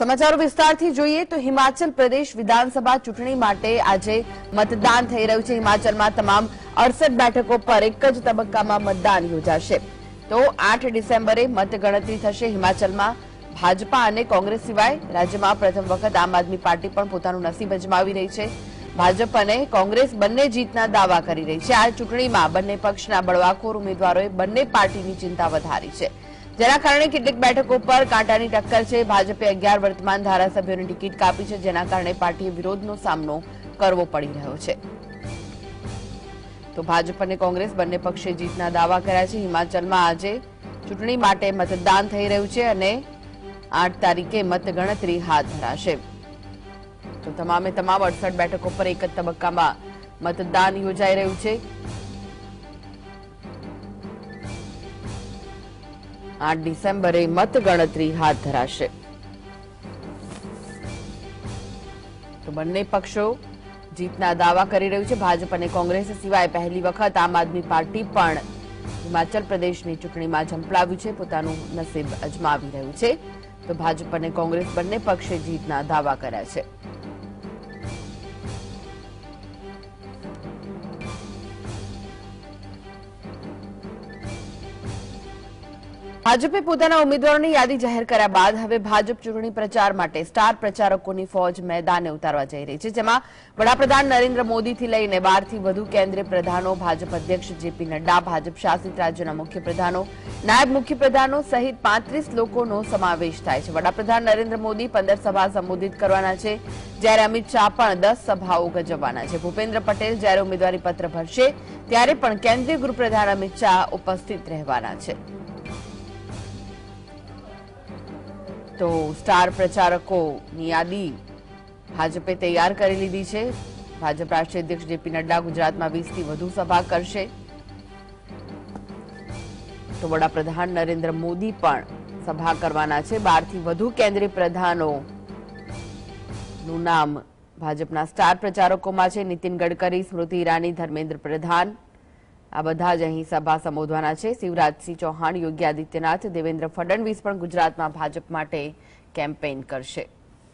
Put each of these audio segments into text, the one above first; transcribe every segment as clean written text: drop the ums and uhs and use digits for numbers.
સમાચારો વિસ્તારથી જોઈએ તો હિમાચલ પ્રદેશ વિધાનસભા ચૂંટણી માટે આજે મતદાન થઈ રહ્યું છે। હિમાચલમાં તમામ 68 બેઠકો પર એક જ તબક્કામાં મતદાન યોજાશે। તો 8 ડિસેમ્બરે મતગણતરી થશે। હિમાચલમાં ભાજપા અને કોંગ્રેસ સિવાય રાજ્યમાં પ્રથમ વખત આમ આદમી પાર્ટી પણ પોતાનું નસીબ અજમાવી રહી છે। ભાજપ અને કોંગ્રેસ બંને જીતના દાવા કરી રહી છે। આ ચૂંટણીમાં બંને પક્ષના બળવાખોર ઉમેદવારોએ બંને પાર્ટીની ચિંતા વધારી છે, જેના કારણે કેટલીક બેઠકો પર કાંટાની ટક્કર છે। ભાજપે 11 વર્તમાન ધારાસભ્યોની ટિકિટ કાપી છે, જેના કારણે પાર્ટીએ વિરોધનો સામનો કરવો પડી રહ્યો છે। તો ભાજપ અને કોંગ્રેસ બંને પક્ષે જીતના દાવા કર્યા છે। હિમાચલમાં આજે ચૂંટણી માટે મતદાન થઈ રહ્યું છે અને 8 તારીખે મતગણતરી હાથ ધરાશે। તો તમામે તમામ 68 બેઠકો પર એક જ તબક્કામાં મતદાન યોજાઈ રહ્યું છે। 8 ડિસેમ્બરે મતગણતરી હાથ ધરાશે। તો બંને પક્ષો જીતના દાવા કરી રહ્યું છે। ભાજપ અને કોંગ્રેસ સિવાય પહેલી વખત આમ આદમી પાર્ટી પણ હિમાચલ પ્રદેશની ચૂંટણીમાં ઝંપલાવ્યું છે, પોતાનું નસીબ અજમાવી રહ્યું છે। તો ભાજપ અને કોંગ્રેસ બંને પક્ષે જીતના દાવા કર્યા છે। ભાજપે પોતાના ઉમેદવારોની યાદી જાહેર કર્યા બાદ હવે ભાજપ ચૂંટણી પ્રચાર માટે સ્ટાર પ્રચારકોની ફોજ મેદાને ઉતારવા જઈ રહી છે, જેમાં વડાપ્રધાન નરેન્દ્ર મોદીથી લઈને 12 થી વધુ કેન્દ્રીય પ્રધાનો, ભાજપ અધ્યક્ષ જેપી નડ્ડા, ભાજપ શાસિત રાજ્યોના મુખ્ય પ્રધાનો, નાયબ મુખ્ય પ્રધાનો સહિત 35 લોકોનો સમાવેશ થાય છે। વડાપ્રધાન નરેન્દ્ર મોદી 15 સભા સંબોધિત કરવાના છે, જ્યારે અમિત શાહ પણ 10 સભાઓ ગજવવાના છે। ભૂપેન્દ્ર પટેલ જ્યારે ઉમેદવારી પત્ર ભરશે ત્યારે પણ કેન્દ્રીય ગૃહપ્રધાન અમિત શાહ ઉપસ્થિત રહેવાના છે। તો સ્ટાર પ્રચારકોની યાદી ભાજપે તૈયાર કરી લીધી છે। ભાજપ રાષ્ટ્રીય અધ્યક્ષ જેપી નડ્ડા ગુજરાતમાં 20 થી વધુ સભા કરશે। તો વડાપ્રધાન નરેન્દ્ર મોદી પણ સભા કરવાના છે। 12 થી વધુ કેન્દ્રીય પ્રધાનોનું નામ ભાજપના સ્ટાર પ્રચારકોમાં છે। નીતિન ગડકરી, સ્મૃતિ ઈરાની, ધર્મેન્દ્ર પ્રધાન આ બધા જ અહીં સભા સંબોધવાના છે। શિવરાજસિંહ ચૌહાણ, યોગી આદિત્યનાથ, દેવેન્દ્ર ફડણવીસ પણ ગુજરાતમાં ભાજપ માટે કેમ્પેઇન કરશે।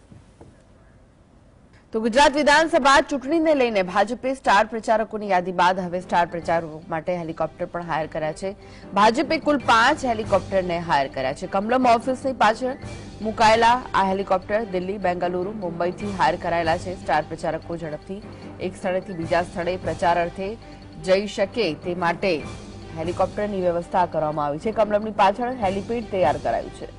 તો ગુજરાત વિધાનસભા ચૂંટણીને લઈને ભાજપે સ્ટાર પ્રચારકોની યાદી બાદ હવે સ્ટાર પ્રચારકો માટે હેલિકોપ્ટર પણ હાયર કર્યા છે। ભાજપે કુલ 5 હેલિકોપ્ટરને હાયર કર્યા છે। કમલમ ઓફિસની પાછળ મુકાયેલા આ હેલિકોપ્ટર દિલ્હી, બેંગલુરુ, મુંબઈથી હાયર કરાયેલા છે। સ્ટાર પ્રચારકો ઝડપથી એક સ્થળેથી બીજા સ્થળે પ્રચાર અર્થે જઈ શકે તે માટે હેલિકોપ્ટરની વ્યવસ્થા કરવામાં આવી છે। કમલમની પાછળ હેલિપેડ તૈયાર કરાયું છે।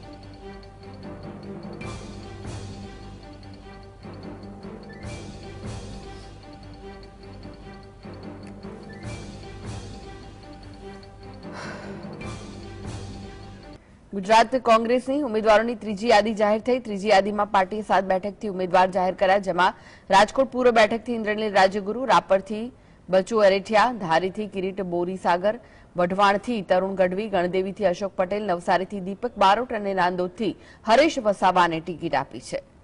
ગુજરાત કોંગ્રેસની ઉમેદવારોની ત્રીજી યાદી જાહેર થઈ। ત્રીજી યાદીમાં પાર્ટીએ 7 બેઠકથી ઉમેદવાર જાહેર કર્યા, જેમાં રાજકોટ પૂર્વ બેઠકથી ઇન્દ્રનીલ રાજ્યગુરુ, રાપરથી બચુ અરેઠિયા, ધારીથી કિરીટ બોરીસાગર, વઢવાણથી તરુણ ગઢવી, ગણદેવીથી અશોક પટેલ, નવસારીથી દીપક બારોટ અને નાંદોદથી હરેશ વસાવાને ટિકિટ આપી છે।